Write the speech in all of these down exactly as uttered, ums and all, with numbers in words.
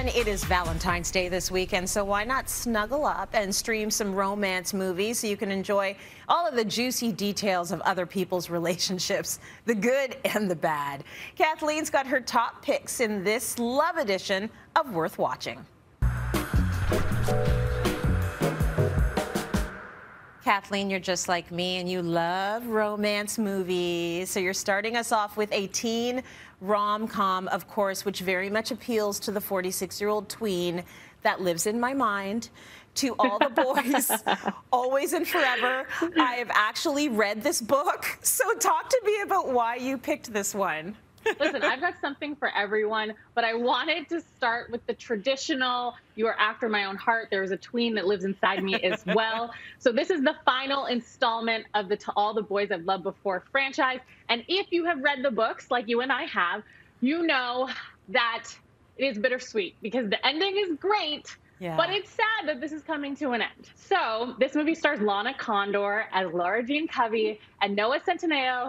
And it is Valentine's Day this weekend, so why not snuggle up and stream some romance movies so you can enjoy all of the juicy details of other people's relationships, the good and the bad. Kathleen's got her top picks in this love edition of Worth Watching. Kathleen, you're just like me and you love romance movies. So you're starting us off with a teen rom-com, of course, which very much appeals to the forty-six-year-old tween that lives in my mind. To all the boys, always and forever. I have actually read this book. So talk to me about why you picked this one. Listen, I've got something for everyone, but I wanted to start with the traditional, you are after my own heart. There is a tween that lives inside me as well. So this is the final installment of the To All the Boys I've Loved Before franchise. And if you have read the books, like you and I have, you know that it is bittersweet because the ending is great, yeah. But it's sad that this is coming to an end. So this movie stars Lana Condor as Laura Jean Covey and Noah Centineo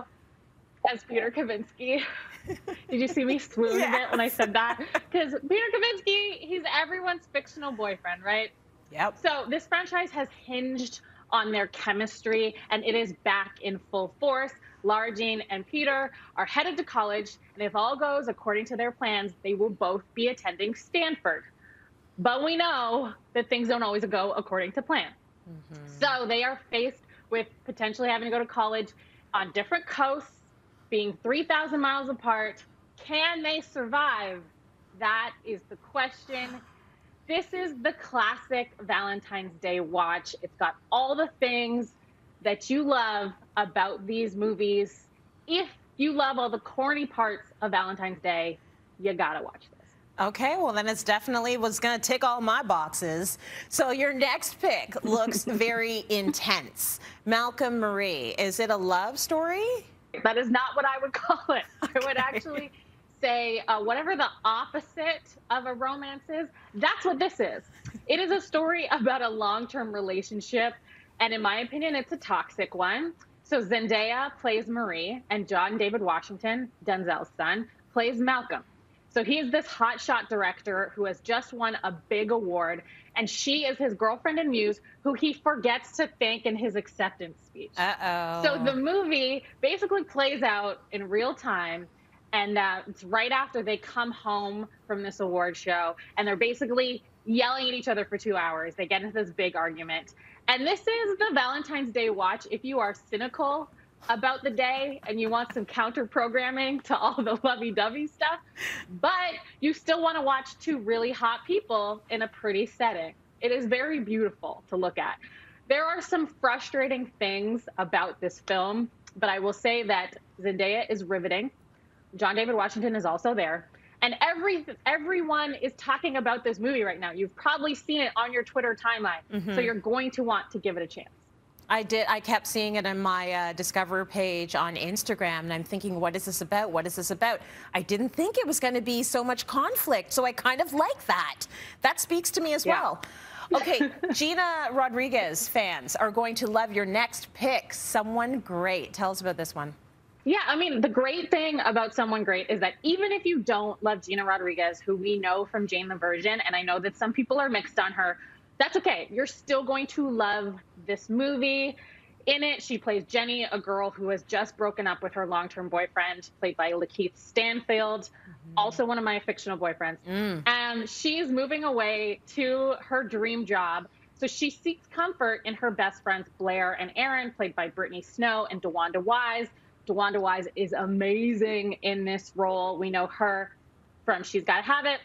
as Peter Kavinsky. Did you see me swoon yes. a bit when I said that? Because Peter Kavinsky, he's everyone's fictional boyfriend, right? Yep. So this franchise has hinged on their chemistry, and it is back in full force. Laura Jean and Peter are headed to college, and if all goes according to their plans, they will both be attending Stanford. But we know that things don't always go according to plan. Mm-hmm. So they are faced with potentially having to go to college on different coasts, being three thousand miles apart. Can they survive? That is the question. This is the classic Valentine's Day watch. It's got all the things that you love about these movies. If you love all the corny parts of Valentine's Day, you gotta watch this. Okay, well then it's definitely was gonna tick all my boxes. So your next pick looks very intense. Malcolm Marie, is it a love story? That is not what I would call it. Okay. I would actually say uh, whatever the opposite of a romance is, that's what this is. It is a story about a long-term relationship, and in my opinion, it's a toxic one. So Zendaya plays Marie, and John David Washington, Denzel's son, plays Malcolm. So he's this hotshot director who has just won a big award, and she is his girlfriend and muse who he forgets to thank in his acceptance speech. Uh-oh. So the movie basically plays out in real time, and uh, it's right after they come home from this award show, and they're basically yelling at each other for two hours. They get into this big argument. And this is the Valentine's Day watch if you are cynical about the day and you want some counter programming to all the lovey-dovey stuff, but you still want to watch two really hot people in a pretty setting. It is very beautiful to look at. There are some frustrating things about this film, but I will say that Zendaya is riveting. John David Washington is also there. And every everyone is talking about this movie right now. You've probably seen it on your Twitter timeline, mm-hmm. so you're going to want to give it a chance. I did. I kept seeing it on my uh, Discover page on Instagram, and I'm thinking, what is this about? What is this about? I didn't think it was going to be so much conflict, so I kind of like that. That speaks to me as yeah. well. Okay, Gina Rodriguez fans are going to love your next pick, Someone Great. Tell us about this one. Yeah, I mean, the great thing about Someone Great is that even if you don't love Gina Rodriguez, who we know from Jane the Virgin, and I know that some people are mixed on her, that's okay. You're still going to love this movie. In it, she plays Jenny, a girl who has just broken up with her long-term boyfriend, played by Lakeith Stanfield, mm-hmm. also one of my fictional boyfriends. Mm. And she's moving away to her dream job. So she seeks comfort in her best friends, Blair and Aaron, played by Brittany Snow and DeWanda Wise. DeWanda Wise is amazing in this role. We know her from She's Gotta Have It.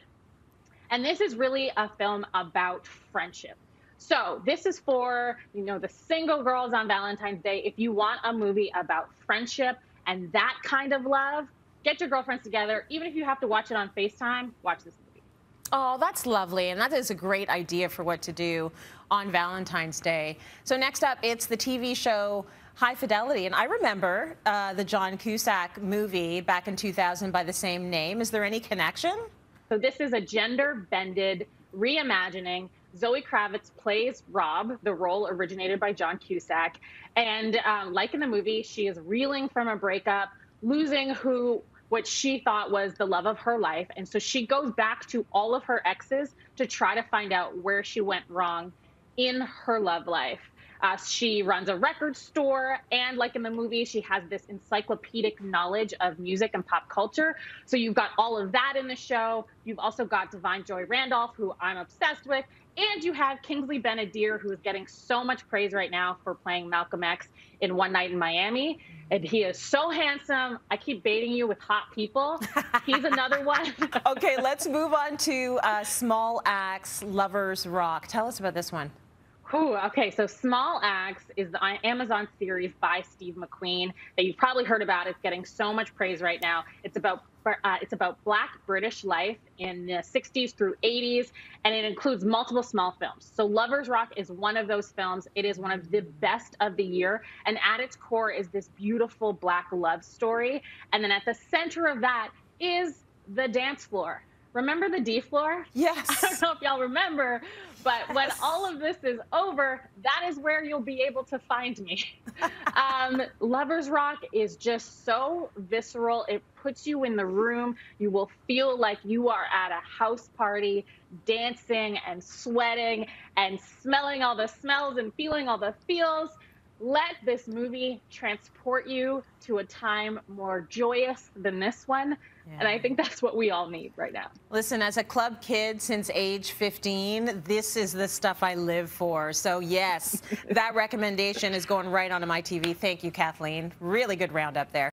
And this is really a film about friendship. So this is for, you know, the single girls on Valentine's Day. If you want a movie about friendship and that kind of love, get your girlfriends together. Even if you have to watch it on FaceTime, watch this movie. Oh, that's lovely. And that is a great idea for what to do on Valentine's Day. So next up, it's the T V show High Fidelity. And I remember uh, the John Cusack movie back in two thousand by the same name. Is there any connection? So this is a gender-bended reimagining. Zoe Kravitz plays Rob. The role originated by John Cusack. And um, like in the movie, she is reeling from a breakup, losing who what she thought was the love of her life. And so she goes back to all of her exes to try to find out where she went wrong in her love life. Uh, she runs a record store, and like in the movie, she has this encyclopedic knowledge of music and pop culture. So you've got all of that in the show. You've also got Divine Joy Randolph, who I'm obsessed with, and you have Kingsley Ben-Adir, who is getting so much praise right now for playing Malcolm X in One Night in Miami. And he is so handsome. I keep baiting you with hot people. He's another one. Okay, let's move on to uh, Small Axe, Lovers Rock. Tell us about this one. Ooh, okay, so Small Axe is the Amazon series by Steve McQueen that you've probably heard about. It's getting so much praise right now. It's about uh, it's about Black British life in the sixties through eighties, and it includes multiple small films. So Lovers Rock is one of those films. It is one of the best of the year, and at its core is this beautiful Black love story. And then at the center of that is the dance floor. Remember the D floor? Yes. I don't know if y'all remember, but yes. When all of this is over, that is where you'll be able to find me. um, Lovers Rock is just so visceral. It puts you in the room. You will feel like you are at a house party, dancing and sweating and smelling all the smells and feeling all the feels. Let this movie transport you to a time more joyous than this one. Yeah. And I think that's what we all need right now. Listen, as a club kid since age fifteen, this is the stuff I live for. So yes, that recommendation is going right onto my T V. Thank you, Kathleen. Really good roundup there.